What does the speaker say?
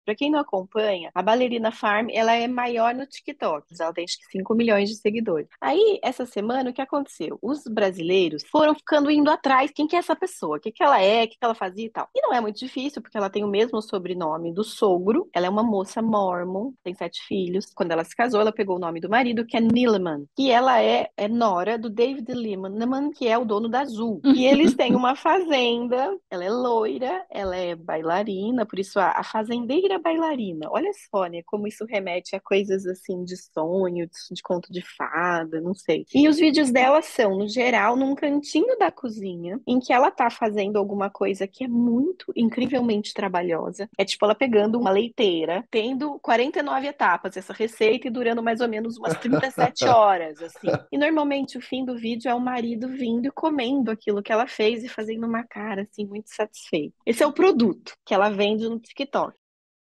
Pra quem não acompanha, a Ballerina Farm, ela é maior no TikTok. Ela tem acho que 5 milhões de seguidores. Aí, essa semana, o que aconteceu? Os brasileiros foram ficando indo atrás. Quem que é essa pessoa? O que que ela é? O que que ela fazia e tal. E não é muito difícil, porque ela tem o mesmo sobrenome do sogro. Ela é uma moça mormon, tem 7 filhos. Quando ela se casou, ela pegou o nome do marido, que é Neeleman. E ela é nora do David Neeleman, que é o dono da Azul. E eles têm uma fazenda. Ela é loira, ela é bailarina, por isso a fazendeira bailarina. Olha só, né, como isso remete a coisas assim de sonho, de conto de fada, não sei. E os vídeos dela são, no geral, num cantinho da cozinha, em que ela tá fazendo alguma coisa que é muito incrivelmente trabalhosa. É tipo ela pegando uma leiteira, tendo 49 etapas essa receita e durando mais ou menos umas 37 horas, assim. E normalmente o fim do vídeo é o marido vindo e comendo aquilo que ela fez e fazendo uma cara assim muito satisfeita. Esse é o produto que ela vende no TikTok.